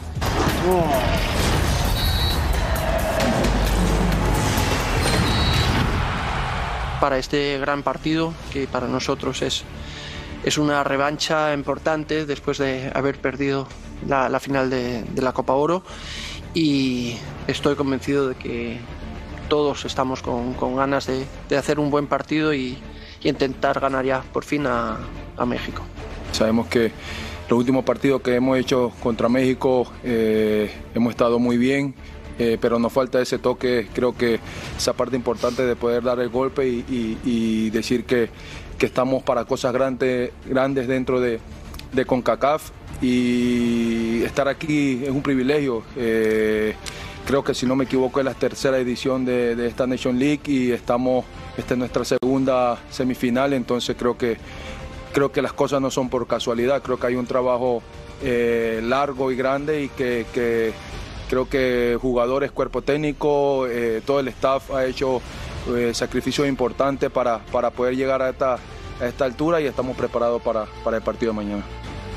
Para este gran partido, que para nosotros es una revancha importante después de haber perdido la final de la Copa Oro, y estoy convencido de que todos estamos con ganas de hacer un buen partido y intentar ganar ya por fin a Sabemos que los últimos partidos que hemos hecho contra México hemos estado muy bien, pero nos falta ese toque, creo que esa parte importante de poder dar el golpe y decir que estamos para cosas grandes dentro de CONCACAF, y estar aquí es un privilegio. Creo que, si no me equivoco, es la tercera edición de esta Nation League y esta es nuestra segunda semifinal, entonces creo que las cosas no son por casualidad, creo que hay un trabajo largo y grande, y que creo que jugadores, cuerpo técnico, todo el staff ha hecho sacrificios importantes para poder llegar a esta altura, y estamos preparados para el partido de mañana.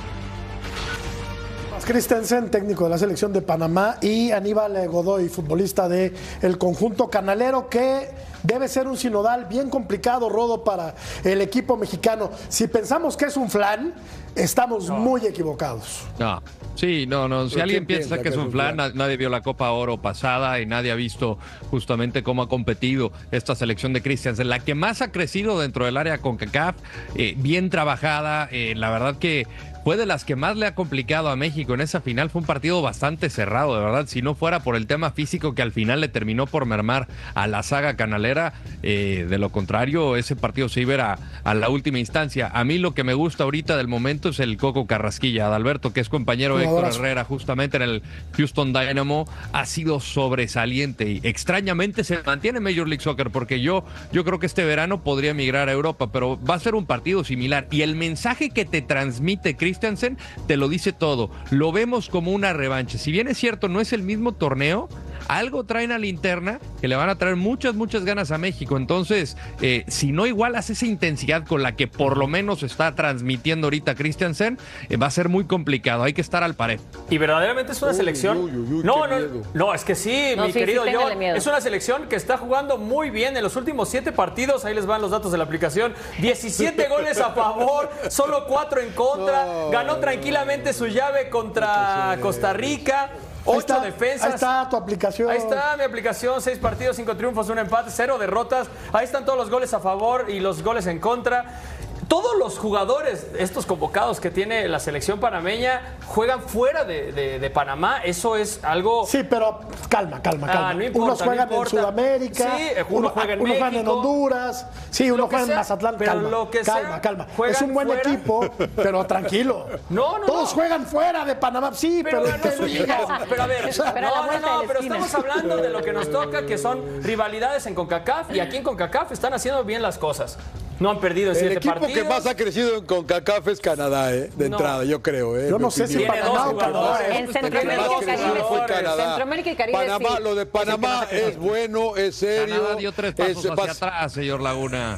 Christensen, técnico de la selección de Panamá, y Aníbal Godoy, futbolista del conjunto canalero, que debe ser un sinodal bien complicado, Rodo, para el equipo mexicano. Si pensamos que es un flan, estamos muy equivocados. No. Sí, no. Si alguien piensa que es un flan, nadie vio la Copa Oro pasada y nadie ha visto justamente cómo ha competido esta selección de Christensen, la que más ha crecido dentro del área CONCACAF, bien trabajada, la verdad que fue de las que más le ha complicado a México en esa final. Fue un partido bastante cerrado, de verdad. Si no fuera por el tema físico que al final le terminó por mermar a la saga canalera, de lo contrario, ese partido se iba a la última instancia. A mí lo que me gusta ahorita del momento es el Coco Carrasquilla, Adalberto, que es compañero de Héctor Herrera justamente en el Houston Dynamo. Ha sido sobresaliente y extrañamente se mantiene en Major League Soccer, porque yo creo que este verano podría migrar a Europa, pero va a ser un partido similar. Y el mensaje que te transmite Christensen te lo dice todo. Lo vemos como una revancha. Si bien es cierto, no es el mismo torneo, algo traen a la interna que le van a traer muchas ganas a México. Entonces, si no igualas esa intensidad con la que por lo menos está transmitiendo ahorita Christensen, va a ser muy complicado. Hay que estar al pared. Y verdaderamente es una selección. No, es que sí, mi querido John. Es una selección que está jugando muy bien en los últimos 7 partidos. Ahí les van los datos de la aplicación. 17 goles a favor, solo 4 en contra. Ganó tranquilamente su llave contra Costa Rica. 8 defensas. Ahí está tu aplicación. Ahí está mi aplicación, 6 partidos, 5 triunfos, 1 empate, 0 derrotas. Ahí están todos los goles a favor y los goles en contra. Todos los jugadores, estos convocados que tiene la selección panameña, juegan fuera de Panamá. Eso es algo... Sí, pero calma. No importa, unos juegan no importa. en Sudamérica, sí, uno juega en México, juegan en Honduras, sí, uno juega en Mazatlán. Pero Calma. Es un buen equipo, pero tranquilo. No. Todos juegan fuera de Panamá, sí, pero no es un equipo. Pero a ver, pero estamos hablando de lo que nos toca, que son rivalidades en CONCACAF, y aquí en CONCACAF están haciendo bien las cosas. No han perdido en 7 partidos. El equipo que más ha crecido en CONCACAF es Canadá, de entrada, yo creo. Yo no sé si Panamá o Canadá. En Centroamérica y Caribe Panamá, sí. lo de Panamá es bueno, es serio. Canadá dio 3 pasos hacia atrás, señor Laguna.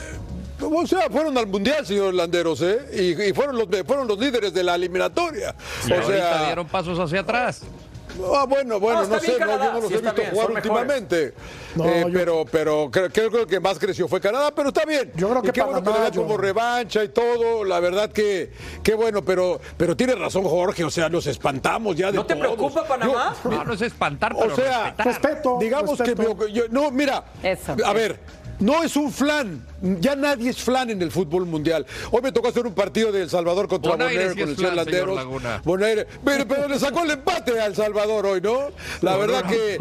O sea, fueron al Mundial, señor Landeros, y fueron los líderes de la eliminatoria. Y ahorita dieron pasos hacia atrás. Bueno, no sé, yo no los he visto jugar últimamente. Pero creo que más creció fue Canadá, pero está bien. Yo creo que qué bueno que le da como revancha y todo. La verdad que qué bueno, pero tiene razón Jorge, o sea, nos espantamos ya de ¿No te todos. preocupa Panamá? No es espantar, pero respeto. Digamos respeto. que no, mira, a ver. No es un flan, ya nadie es flan en el fútbol mundial. Hoy me tocó hacer un partido de El Salvador contra Bonaire con el señor Landeros. Bonaire, pero le sacó el empate a El Salvador hoy, ¿no? La verdad que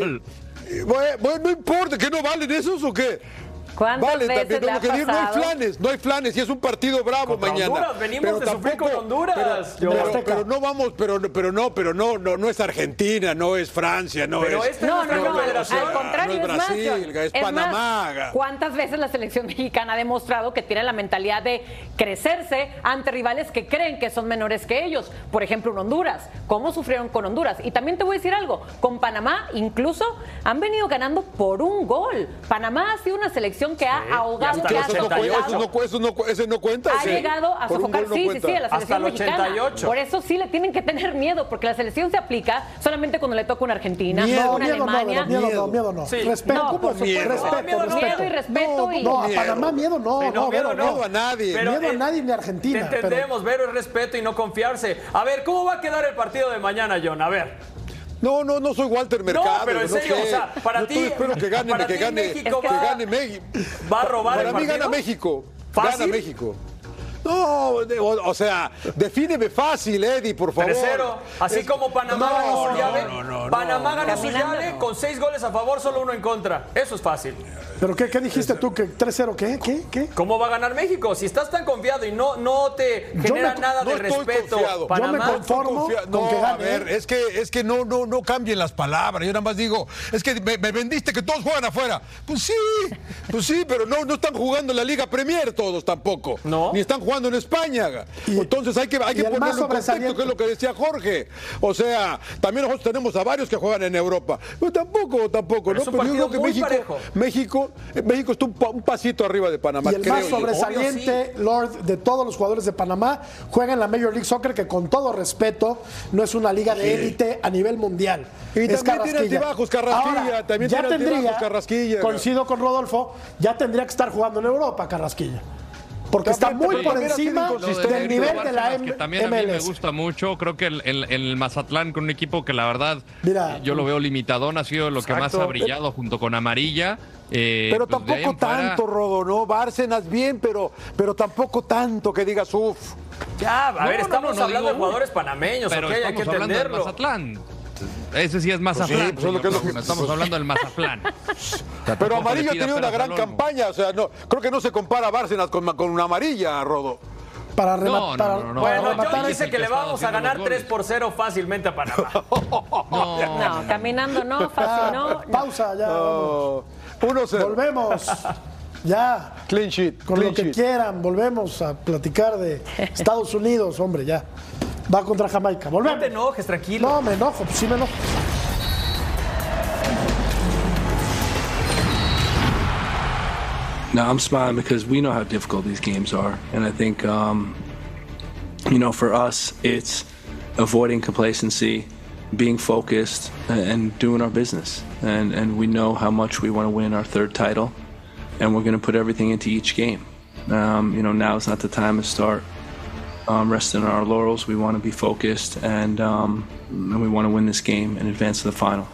bueno, no importa, ¿que no valen esos o qué? ¿Cuántas veces le ha pasado? No hay flanes y es un partido bravo Contra mañana. Honduras, venimos de sufrir con Honduras. Pero no vamos, pero no es Argentina, no es Francia, no. Al contrario, no es Brasil, es Panamá. ¿Cuántas veces la selección mexicana ha demostrado que tiene la mentalidad de crecerse ante rivales que creen que son menores que ellos? Por ejemplo, en Honduras. ¿Cómo sufrieron con Honduras? Y también te voy a decir algo, con Panamá incluso han venido ganando por un gol. Panamá ha sido una selección que ha ahogado, que ha sofocado. Ese no cuenta. Ha llegado a sofocar, sí, a la selección mexicana. 88. Por eso sí le tienen que tener miedo, porque la selección se aplica solamente cuando le toca una Argentina, una Alemania. Miedo no. Sí. Respeto, miedo y respeto. No, a Panamá miedo no. Miedo a nadie. Miedo a nadie ni a Argentina. Te entendemos, Vero, es respeto y no confiarse. A ver, ¿cómo va a quedar el partido de mañana, John? A ver. No soy Walter Mercado. No, pero en serio, o sea, para ti. Espero que gane México. Va a robar el partido. Para mí gana México. ¿Fácil? Gana México. No, o sea, defíneme fácil, Eddie, por favor. 3-0. Así como Panamá ganó su llave. Panamá ganó su llave con 6 goles a favor, solo 1 en contra. Eso es fácil. ¿Pero qué dijiste tú? ¿Que 3-0 qué? ¿Cómo va a ganar México? Si estás tan confiado y no te genera nada de respeto. Yo me conformo con que gane. A ver, es que no cambien las palabras. Yo nada más digo, es que me vendiste que todos juegan afuera. Pues sí, pero no están jugando en la Liga Premier todos tampoco. No. Ni están jugando en España. Entonces hay que ponerlo en contexto, que es lo que decía Jorge. O sea, también nosotros tenemos a varios que juegan en Europa. Pues tampoco, pero ¿no? Pero yo creo que México está un pasito arriba de Panamá. Y el más sobresaliente, Lord, de todos los jugadores de Panamá, juega en la Major League Soccer, que con todo respeto, no es una liga de élite a nivel mundial. Y también tiene altibajos, Carrasquilla. Coincido con Rodolfo, ya tendría que estar jugando en Europa, Carrasquilla. Porque está muy por encima del nivel de la MLS. También a mí me gusta mucho. Creo que el Mazatlán, con un equipo que la verdad yo lo veo limitadón, ha sido lo que más ha brillado junto con Amarilla. Pero pues tampoco tanto, Rodo, ¿no? Bárcenas bien, pero tampoco tanto que digas, uff. Ya, a ver, estamos hablando de jugadores panameños, pero hay que entenderlo. Mazatlán. Ese sí es Mazatlán. Estamos hablando del Mazatlán. Pero Amarillo ha tenido una gran campaña. O sea, creo que no se compara a Bárcenas con una Amarilla, Rodo. Para rematar. Bueno, John dice que le vamos a ganar 3-0 fácilmente a Panamá. No, caminando no, fácil no. Pausa, ya. 1-0. Volvemos. Ya. Clean sheet. Con lo que quieran, volvemos a platicar de Estados Unidos, hombre, ya. Va contra Jamaica. Volvemos. No te enojes, tranquilo. No, me enojo, pues sí me enojo. No, I'm smiling because we know how difficult these games are. And I think, for us, it's avoiding complacency, being focused, and doing our business. And we know how much we want to win our 3rd title. And we're going to put everything into each game. Now is not the time to start resting on our laurels. We want to be focused, and we want to win this game and advance to the final.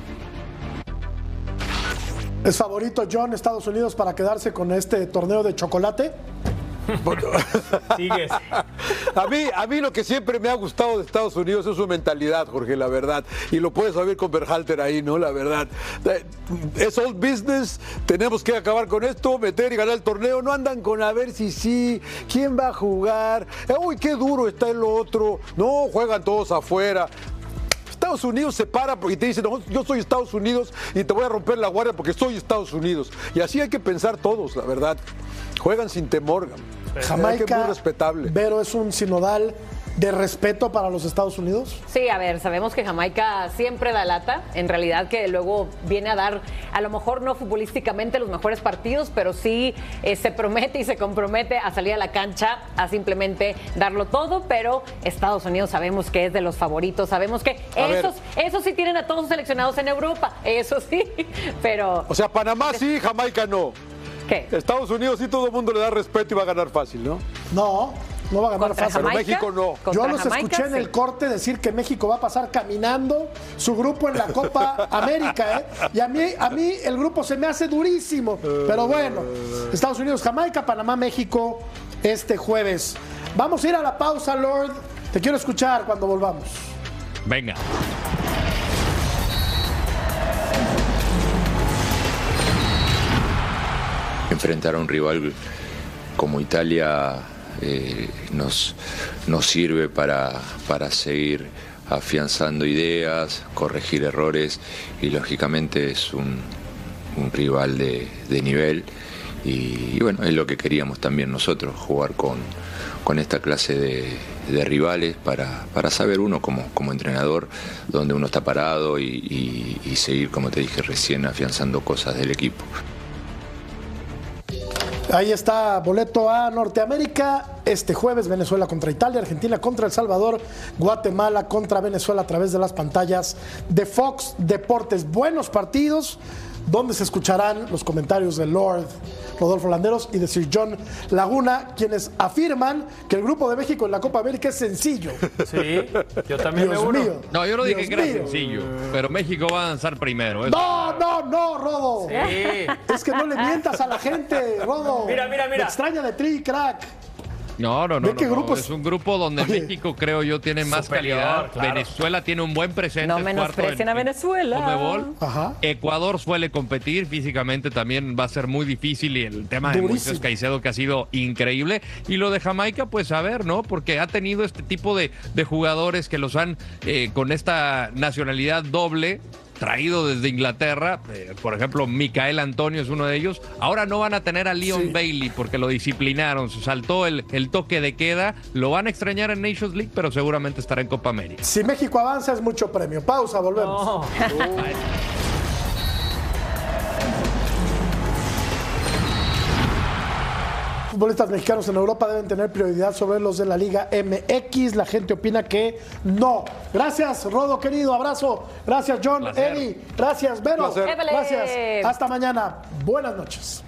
¿Es favorito John Estados Unidos para quedarse con este torneo de chocolate? Sigues. A mí lo que siempre me ha gustado de Estados Unidos es su mentalidad, Jorge, la verdad. Y lo puedes saber con Berhalter ahí, ¿no? La verdad. Es old business, tenemos que acabar con esto, meter y ganar el torneo. No andan con a ver si sí, quién va a jugar. Uy, qué duro está el otro. No, juegan todos afuera. Estados Unidos se para porque te dice, no, yo soy Estados Unidos y te voy a romper la guardia porque soy Estados Unidos. Y así hay que pensar todos, la verdad. Juegan sin temor. Jamaica, muy respetable. Pero es un sinodal de respeto para los Estados Unidos. Sí, a ver, sabemos que Jamaica siempre da lata, en realidad que luego viene a dar, a lo mejor no futbolísticamente los mejores partidos, pero sí se promete y se compromete a salir a la cancha a simplemente darlo todo, pero Estados Unidos sabemos que es de los favoritos, sabemos que esos sí tienen a todos seleccionados en Europa, eso sí, pero... O sea, Panamá sí, Jamaica no. ¿Qué? Estados Unidos sí todo el mundo le da respeto y va a ganar fácil, ¿no? No va a ganar fácil. Pero México no. Yo los escuché en el corte decir que México va a pasar caminando su grupo en la Copa América, ¿eh? Y a mí el grupo se me hace durísimo. Pero bueno, Estados Unidos, Jamaica, Panamá, México, este jueves. Vamos a ir a la pausa, Lord. Te quiero escuchar cuando volvamos. Venga. Enfrentar a un rival como Italia nos sirve para seguir afianzando ideas, corregir errores y lógicamente es un rival de nivel y bueno, es lo que queríamos también nosotros, jugar con esta clase de rivales para saber uno como entrenador dónde uno está parado y seguir, como te dije recién, afianzando cosas del equipo. Ahí está, boleto a Norteamérica. Este jueves Venezuela contra Italia, Argentina contra El Salvador, Guatemala contra Venezuela a través de las pantallas de Fox Deportes. Buenos partidos donde se escucharán los comentarios de Lord Rodolfo Landeros y de Sir John Laguna, quienes afirman que el grupo de México en la Copa América es sencillo. Sí, yo también Dios me uno. mío. No, yo no dije Dios que era mío. sencillo, pero México va a avanzar primero. No, Rodo. Sí. Es que no le mientas a la gente, Rodo. Mira. Me extraña de tri, crack. No. ¿De qué grupos? Es un grupo donde México, creo yo, tiene más superior, calidad. claro. Venezuela tiene un buen presente. No menosprecien a Venezuela. Conmebol. Ajá. Ecuador suele competir físicamente, también va a ser muy difícil y el tema de Durísimo. Moisés Caicedo que ha sido increíble. Y lo de Jamaica, pues a ver, ¿no? Porque ha tenido este tipo de jugadores que los han, con esta nacionalidad doble, traído desde Inglaterra, por ejemplo, Micael Antonio es uno de ellos. Ahora no van a tener a Leon Bailey porque lo disciplinaron, se saltó el toque de queda. Lo van a extrañar en Nations League, pero seguramente estará en Copa América. Si México avanza es mucho premio. Pausa, volvemos. Futbolistas mexicanos en Europa deben tener prioridad sobre los de la Liga MX. La gente opina que no. Gracias, Rodo, querido. Abrazo. Gracias, John, Placer. Eddie. Gracias, Vero. Placer. Gracias. Hasta mañana. Buenas noches.